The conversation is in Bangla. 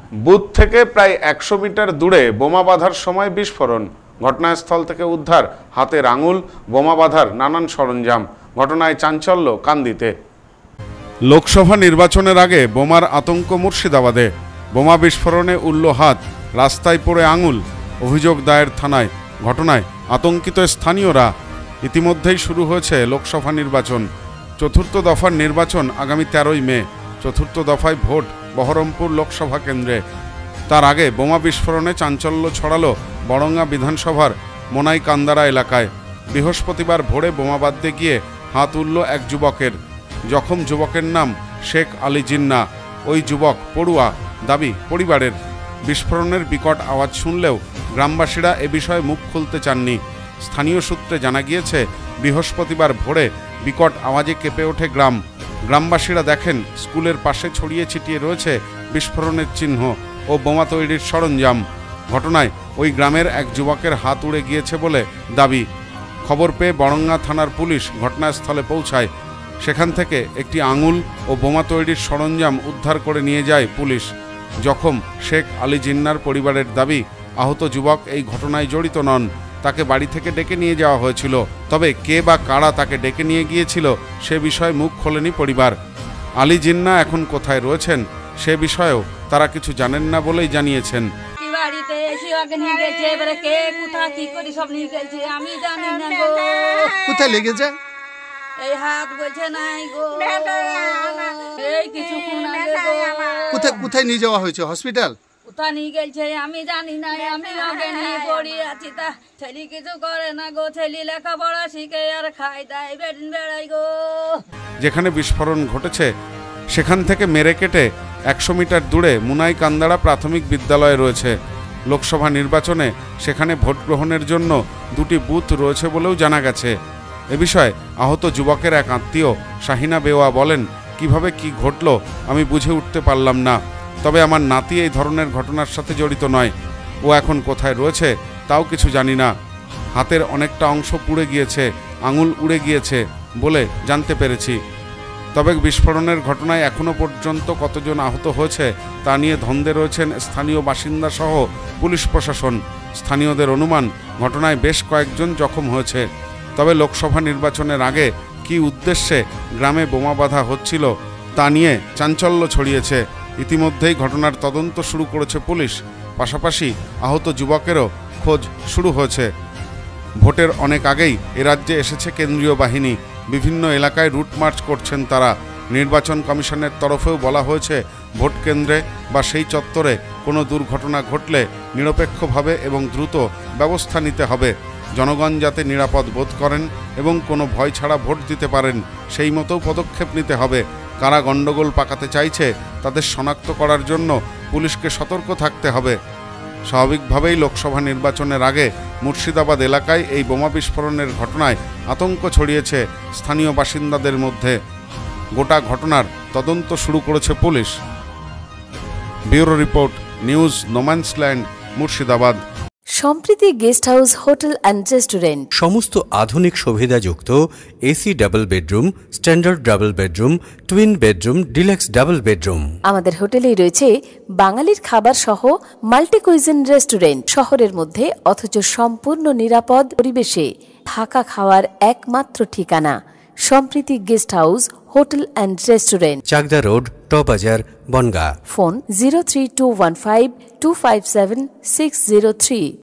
বুথ থেকে প্রায় ১০০ মিটার দূরে বোমা বাঁধার সময় বিস্ফোরণ। ঘটনাস্থল থেকে উদ্ধার হাতের আঙুল, বোমা বাঁধার নানান সরঞ্জাম। ঘটনায় চাঞ্চল্য কান্দিতে। লোকসভা নির্বাচনের আগে বোমার আতঙ্ক মুর্শিদাবাদে। বোমা বিস্ফোরণে উড়ল হাত, রাস্তায় পড়ে আঙুল। অভিযোগ দায়ের থানায়। ঘটনায় আতঙ্কিত স্থানীয়রা। ইতিমধ্যেই শুরু হয়েছে লোকসভা নির্বাচন। চতুর্থ দফার নির্বাচন আগামী ১৩ই মে। চতুর্থ দফায় ভোট বহরমপুর লোকসভা কেন্দ্রে। তার আগে বোমা বিস্ফোরণে চাঞ্চল্য ছড়ালো বড়ঙ্গা বিধানসভার মোনাই কান্দারা এলাকায়। বৃহস্পতিবার ভোরে বোমা বাঁধতে গিয়ে হাত উড়ল এক যুবকের। জখম যুবকের নাম শেখ আলী জিন্না। ওই যুবক পড়ুয়া, দাবি পরিবারের। বিস্ফোরণের বিকট আওয়াজ শুনলেও গ্রামবাসীরা এ বিষয়ে মুখ খুলতে চাননি। স্থানীয় সূত্রে জানা গিয়েছে, বৃহস্পতিবার ভোরে বিকট আওয়াজে কেঁপে ওঠে গ্রাম। গ্রামবাসীরা দেখেন স্কুলের পাশে ছড়িয়ে ছিটিয়ে রয়েছে বিস্ফোরণের চিহ্ন ও বোমা তৈরির সরঞ্জাম। ঘটনায় ওই গ্রামের এক যুবকের হাত উড়ে গিয়েছে বলে দাবি। খবর পেয়ে বড়ঙ্গা থানার পুলিশ ঘটনাস্থলে পৌঁছায়। সেখান থেকে একটি আঙুল ও বোমা তৈরির সরঞ্জাম উদ্ধার করে নিয়ে যায় পুলিশ। জখম শেখ আলী জিন্নার পরিবারের দাবি, আহত যুবক এই ঘটনায় জড়িত নন। তাকে বাড়ি থেকে ডেকে নিয়ে যাওয়া হয়েছিল। তবে কে বা কারা তাকে ডেকে নিয়ে গিয়েছিল সে বিষয়ে মুখ খোলেনি পরিবার। আলী জিন্না এখন কোথায় রয়েছেন সে বিষয়েও তারা কিছু জানেন না বলেই জানিয়েছেন। কোথায় লেগেছে? এই হাত বলছে নাই গো, এই কিছুক্ষণ আগে গো। কোথায় নিয়ে যাওয়া হয়েছে? হসপিটাল? কোথায় নিয়ে গেছে আমি জানি না। আমি আগে নিয়ে পড়ি আছি, তা ছেলে কিছু করে না গো। ছেলে লেখাপড়া শিখে আর খাই দায় বেদিন বেড়াই গো। যেখানে বিস্ফোরণ ঘটেছে সেখান থেকে মেরে কেটে ১০০ মিটার দূরে মুনাই কান্দারা প্রাথমিক বিদ্যালয় রয়েছে। লোকসভা নির্বাচনে সেখানে ভোট গ্রহণের জন্য ২টি বুথ রয়েছে বলেও জানা গেছে। এ বিষয়ে আহত যুবকের এক আত্মীয় শাহিনা বেওয়া বলেন, কিভাবে কি ঘটল আমি বুঝে উঠতে পারলাম না। তবে আমার নাতি এই ধরনের ঘটনার সাথে জড়িত নয়। ও এখন কোথায় রয়েছে তাও কিছু জানি না। হাতের অনেকটা অংশ পুড়ে গিয়েছে, আঙুল উড়ে গিয়েছে বলে জানতে পেরেছি। তবে বিস্ফোরণের ঘটনায় এখনও পর্যন্ত কতজন আহত হয়েছে তা নিয়ে ধন্দে রয়েছেন স্থানীয় বাসিন্দা সহ পুলিশ প্রশাসন। স্থানীয়দের অনুমান, ঘটনায় বেশ কয়েকজন জখম হয়েছে। তবে লোকসভা নির্বাচনের আগে কী উদ্দেশ্যে গ্রামে বোমা বাঁধা হচ্ছিল তা নিয়ে চাঞ্চল্য ছড়িয়েছে। ইতিমধ্যেই ঘটনার তদন্ত শুরু করেছে পুলিশ। পাশাপাশি আহত যুবকেরও খোঁজ শুরু হয়েছে। ভোটের অনেক আগেই এ রাজ্যে এসেছে কেন্দ্রীয় বাহিনী। বিভিন্ন এলাকায় রুট মার্চ করছেন তারা। নির্বাচন কমিশনের তরফেও বলা হয়েছে, ভোট কেন্দ্রে বা সেই চত্বরে কোনো দুর্ঘটনা ঘটলে নিরপেক্ষভাবে এবং দ্রুত ব্যবস্থা নিতে হবে। জনগণ যাতে নিরাপদ বোধ করেন এবং কোনো ভয় ছাড়া ভোট দিতে পারেন সেই মতো পদক্ষেপ নিতে হবে। কারা গণ্ডগোল পাকাতে চাইছে তাদের শনাক্ত করার জন্য পুলিশকে সতর্ক থাকতে হবে। স্বাভাবিকভাবেই লোকসভা নির্বাচনের আগে মুর্শিদাবাদ এলাকায় এই বোমা বিস্ফোরণের ঘটনায় আতঙ্ক ছড়িয়েছে স্থানীয় বাসিন্দাদের মধ্যে। গোটা ঘটনার তদন্ত শুরু করেছে police. Bureau report, news no man's land, Murshidabad. Sampriti guest house, hotel and restaurant. সমস্ত আধুনিক সুবিধাযুক্ত AC double bedroom, standard double bedroom, twin bedroom, deluxe double bedroom. আমাদের হোটেলেই রয়েছে বাঙালির খাবার সহ মাল্টি কুইজিন রেস্টুরেন্ট। শহরের মধ্যে অথচ সম্পূর্ণ নিরাপদ পরিবেশে থাকা খাওয়ার একমাত্র ঠিকানা Sampriti guest house, hotel and restaurant, Chakdah road, টবাজার, বনগাঁ। ফোন 03215257603।